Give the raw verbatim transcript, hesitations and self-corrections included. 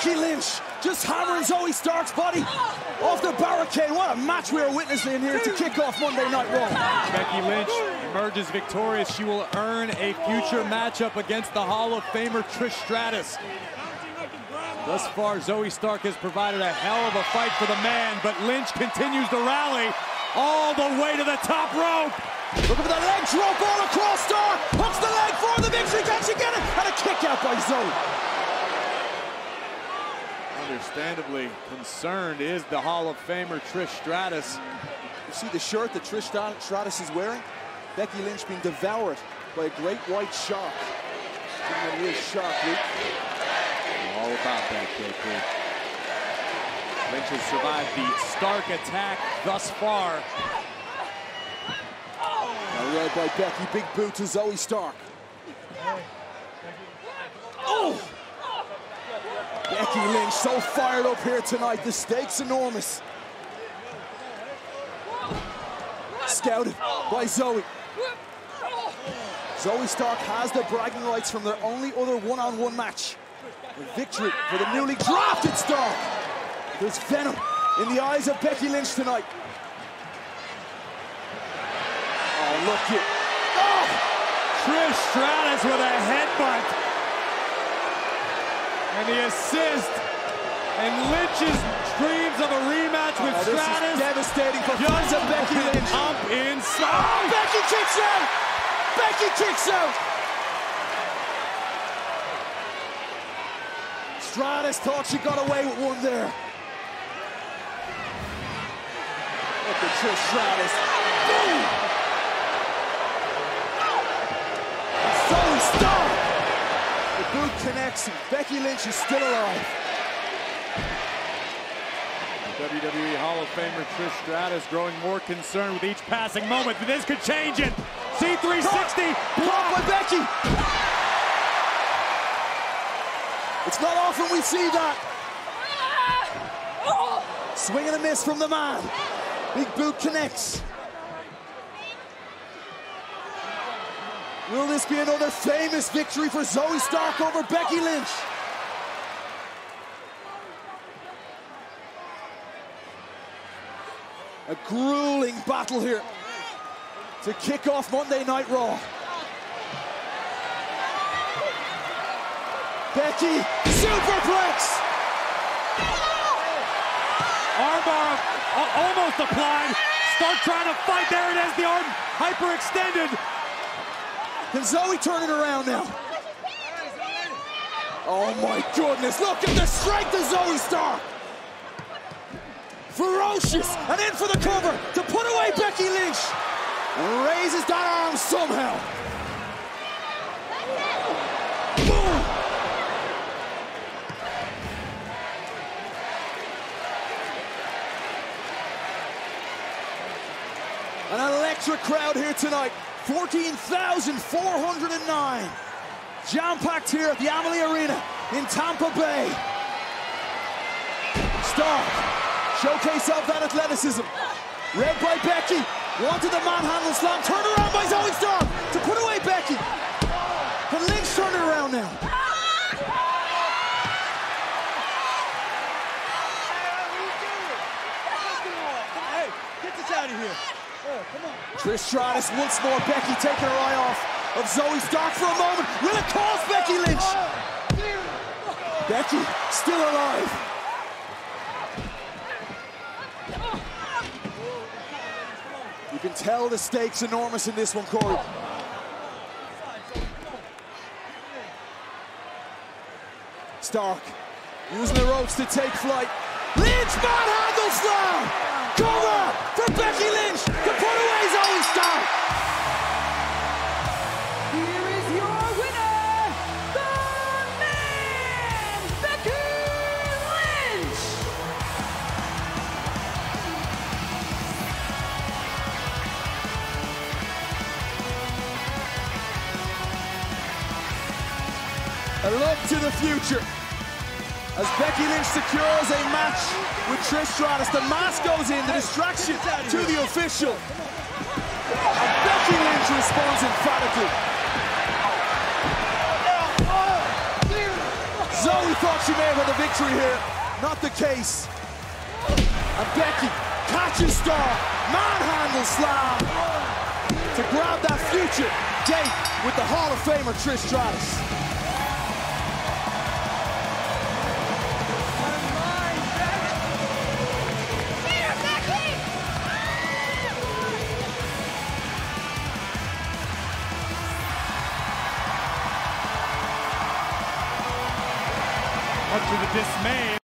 Becky Lynch just hammering Zoey Stark's body off the barricade. What a match we are witnessing here to kick off Monday Night Raw. Becky Lynch emerges victorious. She will earn a future matchup against the Hall of Famer Trish Stratus. Thus far, Zoey Stark has provided a hell of a fight for the man, but Lynch continues to rally all the way to the top rope. Looking for the leg drop all across Stark. Hooks the leg for the victory. Can she get it? And a kick out by Zoey. Understandably concerned is the Hall of Famer Trish Stratus. You see the shirt that Trish Stratus is wearing? Becky Lynch being devoured by a great white shark. Giving a real shark, Luke. All about that, K P. Lynch has survived the Stark attack thus far. Now led by Becky, big boot to Zoey Stark. Oh! Becky Lynch so fired up here tonight. The stakes enormous. Scouted by Zoey. Zoey Stark has the bragging rights from their only other one-on-one match. A victory for the newly drafted Stark. There's venom in the eyes of Becky Lynch tonight. Oh, look it. Oh! Trish Stratus with a headbutt. And the assist. And Lynch's dreams of a rematch with oh, this Stratus. Is devastating for fans of Becky Lynch. Up inside. Oh, Becky kicks out. Becky kicks out. Stratus thought she got away with one there. Look at Trish Stratus. Boom! Zoey Stark! The boot connects and Becky Lynch is still alive. W W E Hall of Famer Trish Stratus growing more concerned with each passing moment. This could change it. C three sixty. Blocked by Becky. It's not often we see that. Swing and a miss from the man. Big boot connects. Will this be another famous victory for Zoey Stark over Becky Lynch? A grueling battle here to kick off Monday Night Raw. Becky, superplex! Armbar almost applied. Stark trying to fight. There it is, the arm hyperextended. Can Zoey turn it around now? Oh my goodness, look at the strength of Zoey Stark! Ferocious, and in for the cover to put away Becky Lynch. And raises that arm somehow. Boom! An electric crowd here tonight. fourteen thousand four hundred nine. Jam-packed here at the Amalie Arena in Tampa Bay. Stark, showcase of that athleticism. Read by Becky, wanted the manhandle slam, turned around by Zoey Stark to put away Becky. Can Lynch turn it around now? Hey, get this out of here. Trish Stratus once more, Becky taking her eye off of Zoey Stark for a moment. Will it cost Becky Lynch? Becky still alive. You can tell the stakes enormous in this one, Corey. Stark using the ropes to take flight. Lynch manhandle slam! Cover for Becky Lynch to put away Zoey Stark. Here is your winner, the man, Becky Lynch. A look to the future as Becky Lynch secures a match with Trish Stratus. The mask goes in, the distraction to the official. And Becky Lynch responds emphatically. Zoey thought she may have had the victory here. Not the case. And Becky catches Stark, manhandle slam to grab that future date with the Hall of Famer Trish Stratus. Much to the dismay